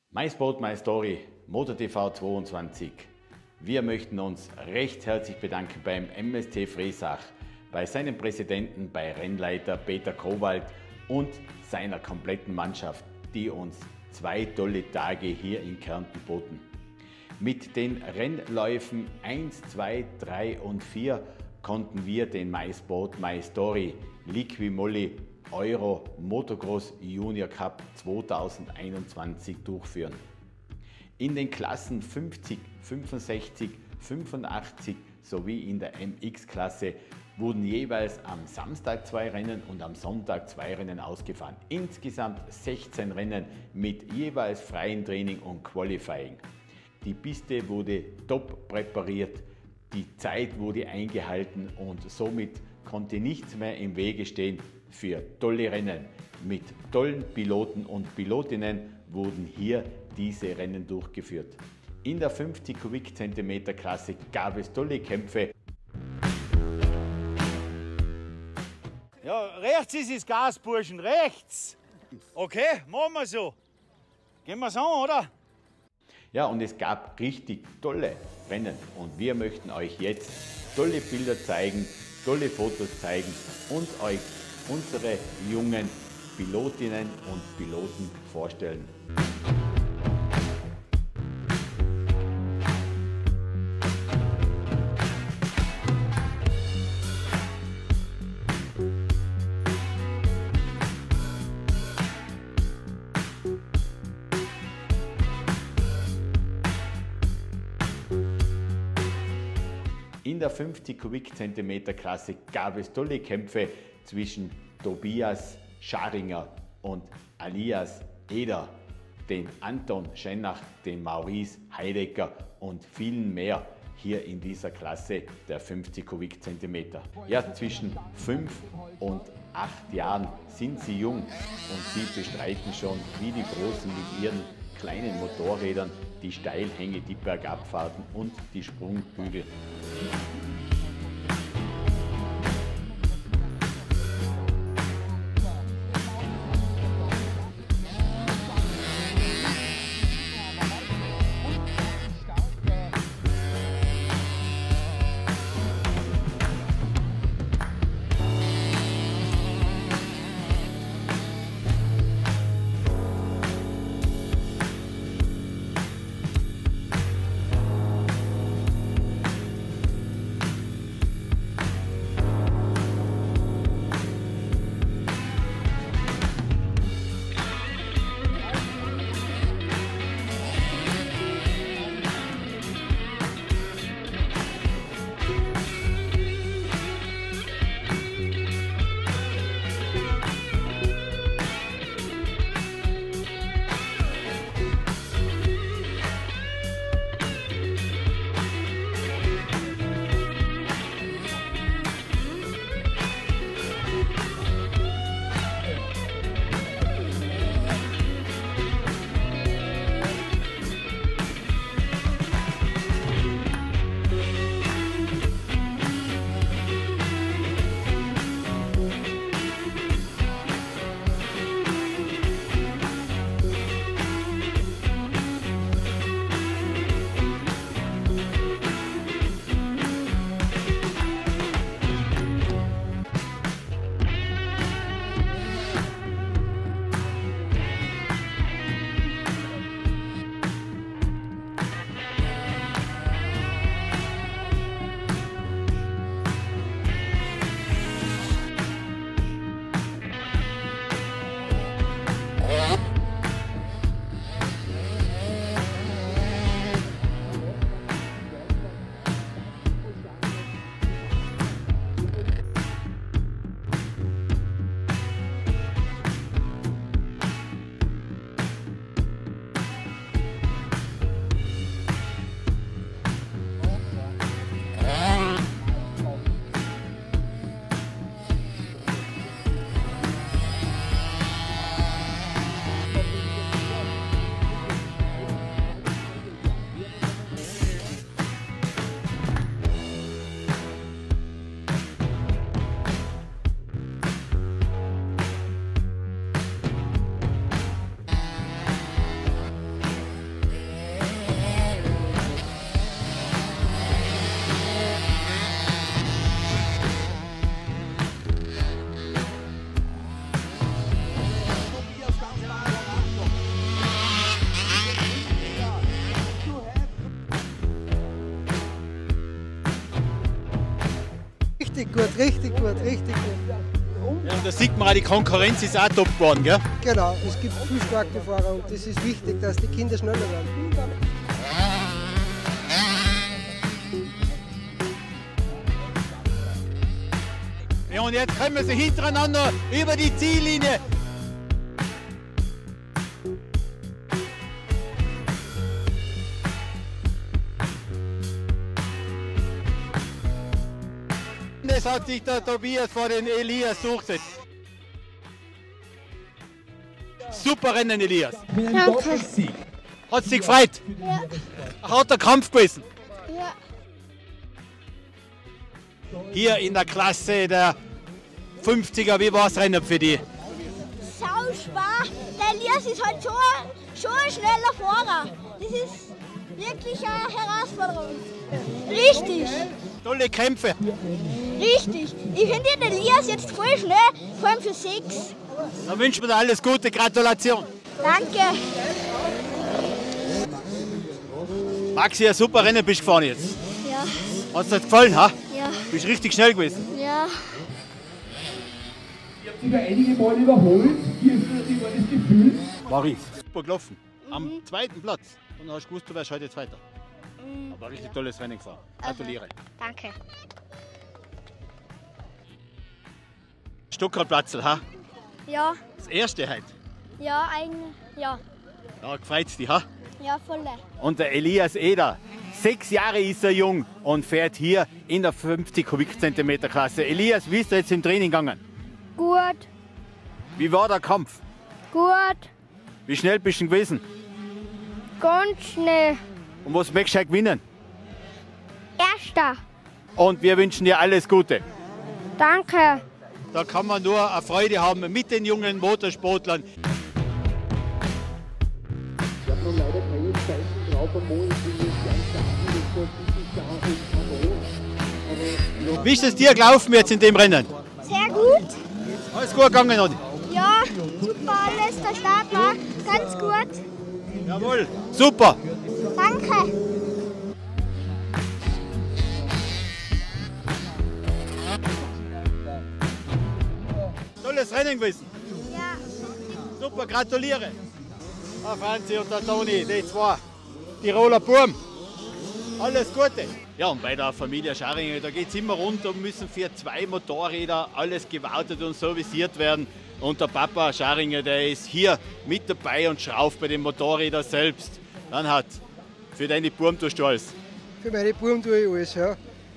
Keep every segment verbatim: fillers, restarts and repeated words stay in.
My Sport, My Story, MotoTV zweiundzwanzig. Wir möchten uns recht herzlich bedanken beim M S T Friesach, bei seinem Präsidenten, bei Rennleiter Peter Kowald und seiner kompletten Mannschaft, die uns zwei tolle Tage hier in Kärnten boten. Mit den Rennläufen eins, zwei, drei und vier konnten wir den My Sport, My Story Liqui Moly Euro Motocross Junior Cup zweitausendeinundzwanzig durchführen. In den Klassen fünfzig, fünfundsechzig, fünfundachtzig sowie in der M X-Klasse wurden jeweils am Samstag zwei Rennen und am Sonntag zwei Rennen ausgefahren. Insgesamt sechzehn Rennen mit jeweils freiem Training und Qualifying. Die Piste wurde top präpariert, die Zeit wurde eingehalten und somit konnte nichts mehr im Wege stehen für tolle Rennen. Mit tollen Piloten und Pilotinnen wurden hier diese Rennen durchgeführt. In der fünfzig Kubikzentimeter Klasse gab es tolle Kämpfe. Ja, rechts ist das Gas, Burschen, rechts! Okay, machen wir so. Gehen wir so, oder? Ja, und es gab richtig tolle Rennen und wir möchten euch jetzt tolle Bilder zeigen, tolle Fotos zeigen und euch unsere jungen Pilotinnen und Piloten vorstellen. In der fünfzig Kubikzentimeter Klasse gab es tolle Kämpfe zwischen Tobias Scharinger und Alias Eder, den Anton Schennach, den Maurice Heidecker und vielen mehr hier in dieser Klasse der fünfzig Kubikzentimeter. Ja, zwischen fünf und acht Jahren sind sie jung und sie bestreiten schon wie die Großen mit ihren kleinen Motorrädern die Steilhänge, die Bergabfahrten und die Sprunghügel. gut, richtig gut, richtig gut. Ja, und da sieht man auch, die Konkurrenz ist auch top geworden, gell? Genau, es gibt viel starke Fahrer und das ist wichtig, dass die Kinder schneller werden. Ja, und jetzt kommen sie hintereinander über die Ziellinie. Das hat sich der Tobias vor den Elias durchgesetzt. Super Rennen, Elias. Danke. Hat es dich gefreut? Ja. Harter Kampf gewesen. Ja. Hier in der Klasse der fünfziger, wie war das Rennen für dich? Sau schwer. Der Elias ist halt schon, schon ein schneller Fahrer. Das ist wirklich eine Herausforderung. Richtig. Tolle Kämpfe. Richtig. Ich finde den Elias jetzt voll schnell, vor allem für sechs. Dann wünschen wir dir alles Gute, Gratulation. Danke. Maxi, ein super Rennen bist du gefahren jetzt. Ja. Hat es dir gefallen, ha? Ja. Bist richtig schnell gewesen. Ja. Ich habe sogar einige Mal überholt. Wie ist das, wie war das Gefühl? War ich. Super gelaufen. Am zweiten Platz. Und dann hast du gewusst, du wärst heute jetzt weiter. Aber ein richtig tolles Rennen gefahren. Gratuliere. Danke. Stuckerplatzl, ha? Ja. Das erste heute. Ja, ein, ja. Da freut's dich, ha? Ja, voll. Und der Elias Eder. Sechs Jahre ist er jung und fährt hier in der fünfzig Kubikzentimeter Klasse. Elias, wie ist er jetzt im Training gegangen? Gut. Wie war der Kampf? Gut. Wie schnell bist du gewesen? Ganz schnell. Und was möchtest du gewinnen? Erster. Und wir wünschen dir alles Gute. Danke. Da kann man nur eine Freude haben mit den jungen Motorsportlern. Ich habe noch leider keine Zeichen drauf am Mond. Ich bin jetzt ganz da. Wie ist es dir gelaufen jetzt in dem Rennen? Sehr gut. Alles gut gegangen, Adi? Ja, super alles. Der Start war ganz gut. Jawohl, super. Danke. Tolles Rennen gewesen. Ja. Super, gratuliere. Der Franzi und der Toni, die zwei Tiroler Burm. Alles Gute. Ja, und bei der Familie Scharinger, da geht es immer rund und müssen für zwei Motorräder alles gewartet und serviciert werden. Und der Papa Scharinger, der ist hier mit dabei und schraubt bei den Motorrädern selbst. Dann hat für deine Burm tust du alles. Für meine Buben tue ich alles, ja.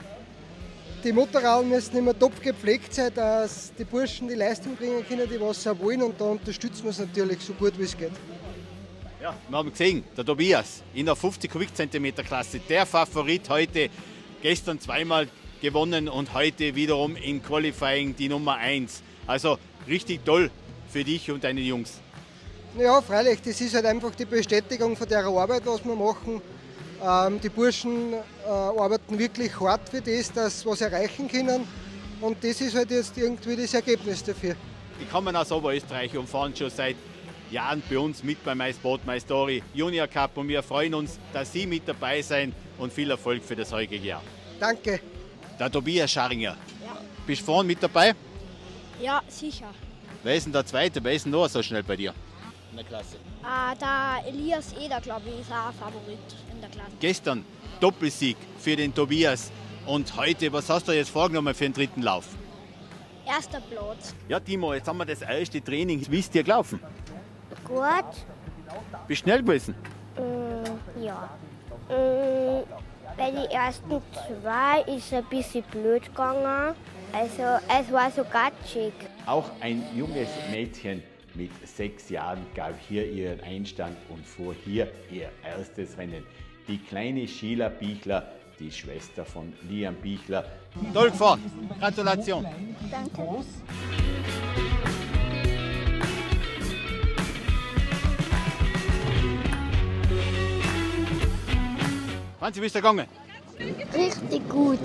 Die Motorräder müssen immer top gepflegt sein, dass die Burschen die Leistung bringen können, die was sie wollen. Und da unterstützen wir es natürlich so gut wie es geht. Ja, wir haben gesehen, der Tobias in der fünfzig Kubikzentimeter Klasse, der Favorit heute, gestern zweimal gewonnen und heute wiederum im Qualifying die Nummer eins. Also richtig toll für dich und deine Jungs. Ja, freilich, das ist halt einfach die Bestätigung von der Arbeit, was wir machen. Ähm, die Burschen äh, arbeiten wirklich hart für das, dass sie was erreichen können. Und das ist halt jetzt irgendwie das Ergebnis dafür. Die kommen aus Oberösterreich und fahren schon seit Jahren bei uns mit bei My Sport, My Story Junior Cup. Und wir freuen uns, dass Sie mit dabei sein und viel Erfolg für das heutige Jahr. Danke. Der Tobias Scharinger. Ja. Bist du vorne mit dabei? Ja, sicher. Wer ist denn der Zweite? Wer ist denn noch so schnell bei dir in der Klasse? Äh, der Elias Eder, glaube ich, ist auch ein Favorit in der Klasse. Gestern Doppelsieg für den Tobias. Und heute, was hast du jetzt vorgenommen für den dritten Lauf? Erster Platz. Ja, Timo, jetzt haben wir das erste Training. Wie ist dir gelaufen? Gut. Bist du schnell gewesen? Mm, ja. Mm, bei den ersten zwei ist es ein bisschen blöd gegangen. Also es war so gatschig. Auch ein junges Mädchen mit sechs Jahren gab hier ihren Einstand und fuhr hier ihr erstes Rennen. Die kleine Sheila Bichler, die Schwester von Liam Bichler. Toll gefahren. Gratulation. Danke. Franzi, wie ist der gegangen? Richtig gut.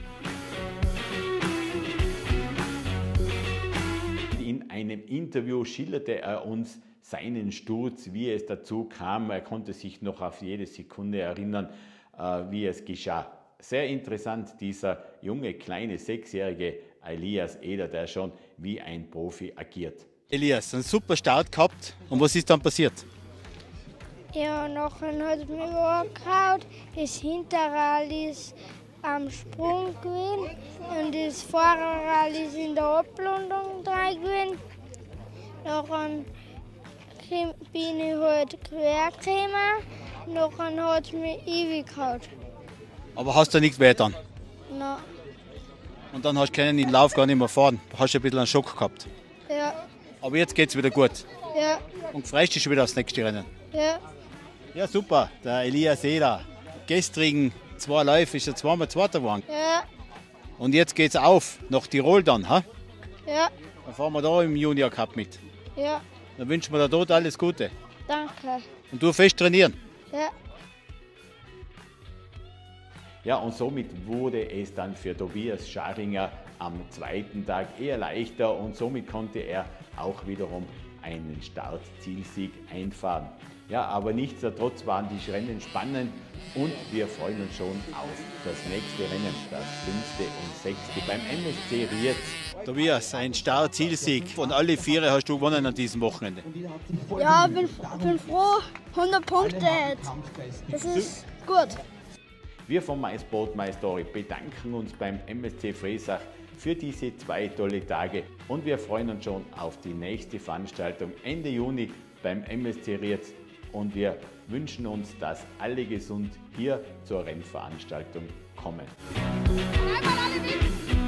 In einem Interview schilderte er uns seinen Sturz, wie es dazu kam. Er konnte sich noch auf jede Sekunde erinnern, wie es geschah. Sehr interessant, dieser junge, kleine, sechsjährige Elias Eder, der schon wie ein Profi agiert. Elias, einen super Start gehabt. Und was ist dann passiert? Ja, nachher hat es mich angehauen. Das Hinterrad ist am Sprung gewesen und das Vorderrad ist in der Ablandung dran gewesen. Nachher bin ich halt quer gekommen. Nachher hat es mich ewig gehauen. Aber hast du nichts weh getan? Nein. Und dann hast du keinen den Lauf gar nicht mehr fahren. Hast du ein bisschen einen Schock gehabt. Ja. Aber jetzt geht es wieder gut. Ja. Und freust dich schon wieder aufs nächste Rennen. Ja. Ja, super. Der Elias Eder. Gestrigen zwei Läufe ist er zweimal Zweiter geworden. Ja. Und jetzt geht's auf nach Tirol dann. Ha? Ja. Dann fahren wir da im Junior Cup mit. Ja. Dann wünschen wir dir dort alles Gute. Danke. Und du fest trainieren. Ja. Ja, und somit wurde es dann für Tobias Scharinger am zweiten Tag eher leichter und somit konnte er auch wiederum einen Start-Zielsieg einfahren. Ja, aber nichtsdestotrotz waren die Rennen spannend und wir freuen uns schon auf das nächste Rennen, das fünfte und sechste beim M S C Rietz. Tobias, ein Start-Zielsieg. Von alle Viere hast du gewonnen an diesem Wochenende. Ja, bin, bin froh. hundert Punkte jetzt. Das ist gut. Wir von MySport My Story bedanken uns beim M S C Friesach für diese zwei tolle Tage und wir freuen uns schon auf die nächste Veranstaltung Ende Juni beim M S C Rietz und wir wünschen uns, dass alle gesund hier zur Rennveranstaltung kommen. Einmal alle mit!